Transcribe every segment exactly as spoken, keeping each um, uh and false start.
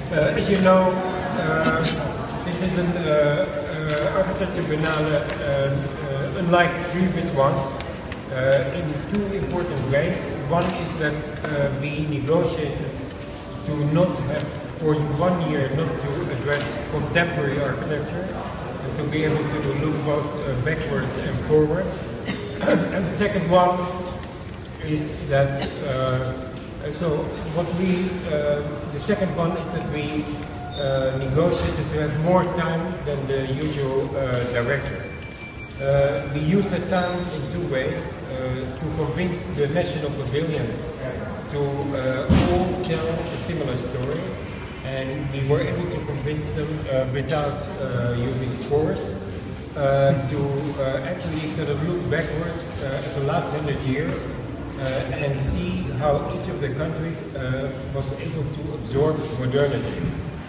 Uh, as you know, uh, this is an uh, uh, architecture biennale uh, uh, unlike previous ones uh, in two important ways. One is that uh, we negotiated to not have, for one year, not to address contemporary architecture, and to be able to look both uh, backwards and forwards. And the second one is that, uh, so what we, uh, the second one is that we uh, negotiated to have more time than the usual uh, director. Uh, we used that time in two ways, uh, to convince the national pavilions to uh, all tell a similar story, and we were able to convince them uh, without uh, using force uh, to uh, actually sort of look backwards uh, at the last hundred years uh, and see how each of the countries uh, was able to absorb modernity.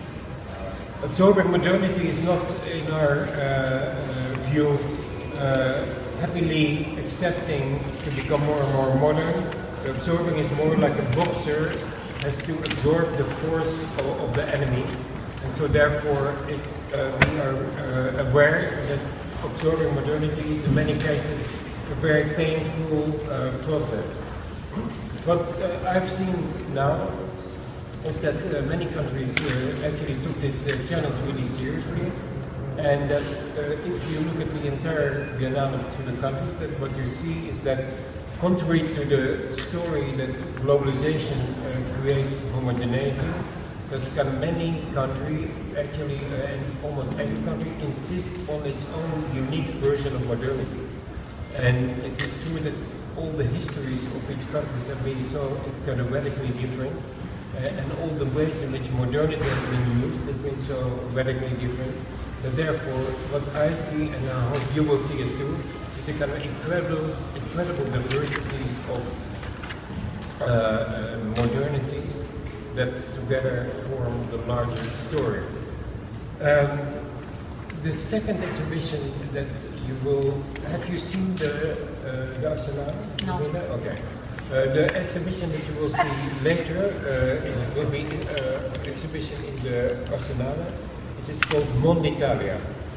Absorbing modernity is not, in our uh, view, uh, happily accepting to become more and more modern. Absorbing is more like a boxer has to absorb the force of, of the enemy, and so therefore it's, uh, we are uh, aware that absorbing modernity is in many cases a very painful uh, process. What uh, I've seen now is that uh, many countries uh, actually took this uh, challenge really seriously, and that uh, if you look at the entire Biennale through the countries, that what you see is that contrary to the story that globalization uh, creates homogeneity, that kind of many countries, actually, uh, and almost any country, insist on its own unique version of modernity. And it is true that all the histories of each country have been so kind of radically different, uh, and all the ways in which modernity has been used has been so radically different, that therefore what I see, and I hope you will see it too, is a kind of incredible, incredible diversity of uh, uh, modernities that together form the larger story. Um, the second exhibition that you will, have you seen the, uh, the Arsenal? No. Okay. Uh, the exhibition that you will see later uh, is, will be an uh, exhibition in the Arsenal. It is called Monditalia.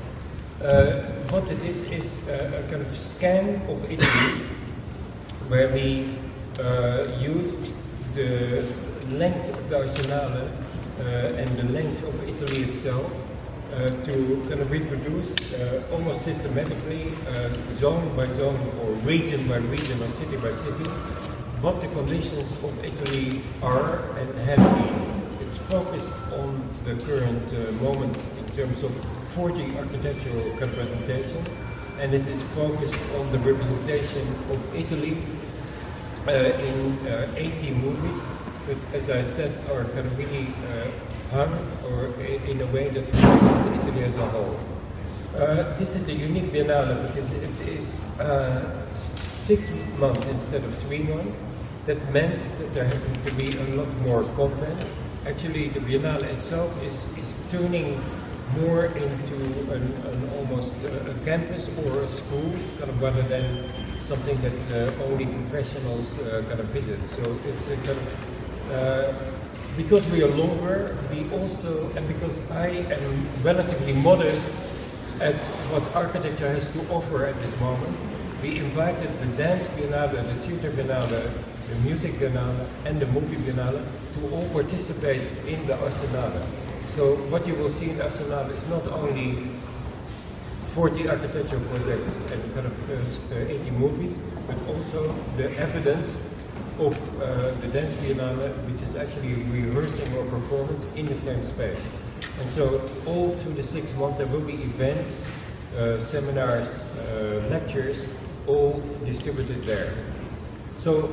Uh, what it is is uh, a kind of scan of Italy, where we uh, use the length of the Arsenale uh, and the length of Italy itself uh, to kind of reproduce uh, almost systematically, uh, zone by zone or region by region or city by city, what the conditions of Italy are and have been. It's focused on the current uh, moment in terms of forty architectural representation, and it is focused on the representation of Italy uh, in uh, eighty movies, but as I said, are kind of really uh, hung or in a way that represents Italy as a whole. Uh, this is a unique biennale because it is uh, six months instead of three months. That meant that there had to be a lot more content. Actually, the biennale itself is, is turning more into an, an almost uh, a campus or a school, kind of rather than something that uh, only professionals uh, kind of visit. So it's a kind of, uh, because we are longer, we also, and because I am relatively modest at what architecture has to offer at this moment, we invited the dance biennale, the theater biennale, the music biennale, and the movie biennale to all participate in the Arsenale. So what you will see in the Arsenale is not only forty architectural projects and kind of uh, eighty movies, but also the evidence of uh, the dance biennale, which is actually rehearsing or performance in the same space. And so all through the six months there will be events, uh, seminars, uh, lectures, all distributed there. So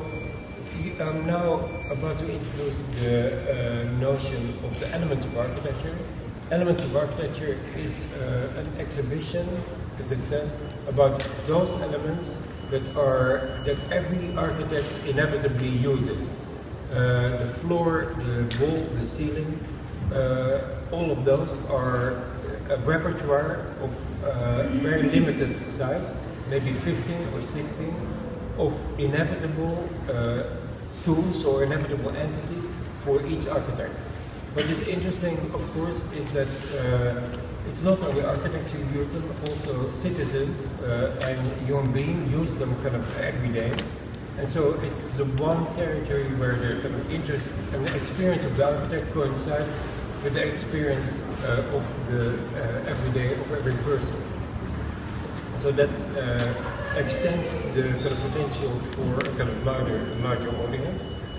I'm now about to introduce the uh, notion of the elements of architecture. Elements of architecture is uh, an exhibition, as it says, about those elements that are that every architect inevitably uses. Uh, the floor, the wall, the ceiling, uh, all of those are a repertoire of uh, very limited size, maybe fifteen or sixteen, of inevitable uh, tools or inevitable entities for each architect. What is interesting, of course, is that uh, it's not only architects who use them, also citizens uh, and human beings use them kind of every day. And so it's the one territory where the kind of interest and the experience of the architect coincides with the experience uh, of the uh, everyday of every person. So that uh, extends the kind of potential for a kind of larger, larger audience.